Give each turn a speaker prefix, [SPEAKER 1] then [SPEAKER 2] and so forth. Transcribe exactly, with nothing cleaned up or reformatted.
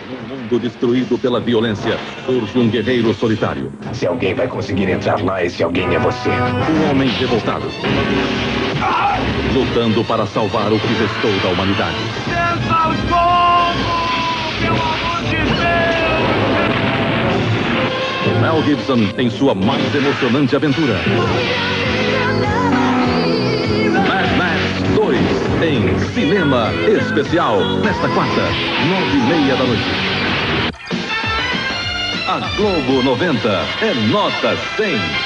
[SPEAKER 1] Num mundo destruído pela violência, surge um guerreiro solitário.
[SPEAKER 2] Se alguém vai conseguir entrar lá, esse alguém é você.
[SPEAKER 1] Um homem revoltado. Ah! Lutando para salvar o que restou da humanidade.
[SPEAKER 3] Desça o fogo, pelo amor de Deus!
[SPEAKER 1] Mel Gibson em sua mais emocionante aventura. Mad Max dois em cinema especial nesta quarta, nove e meia da noite. A Globo noventa é nota cem.